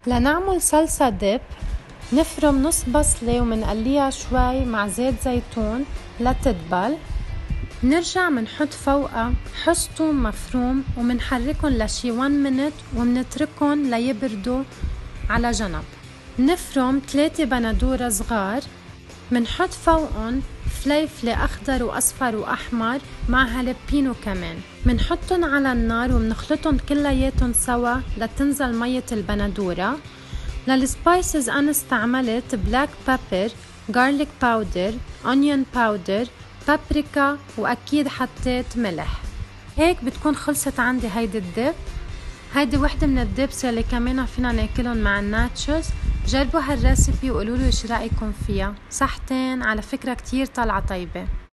لنعمل صلصة ديب نفرم نص بصلة ومنقليها شوي مع زيت زيتون لتدبل. نرجع منحط فوقها حص ثوم مفروم ومنحركن لشي 1 مينت ومنتركن ليبردوا على جنب. نفرم 3 بندورة صغار، منحط فوقن فليفلة أخضر وأصفر وأحمر مع هالبينو كمان. منحطن على النار ومنخلطن كلياتن سوا لتنزل مية البندورة. للسبايسز أنا استعملت بلاك بابر، غارليك باودر، أونيون باودر، بابريكا، وأكيد حطيت ملح. هيك بتكون خلصت عندي هيدي الدب. هيدي وحدة من الدبس اللي كمان فينا ناكلهم مع الناتشوز. جربوا هالريسيبي وقولولي ايش رأيكم فيها. صحتين على فكرة كتير طالعة طيبة.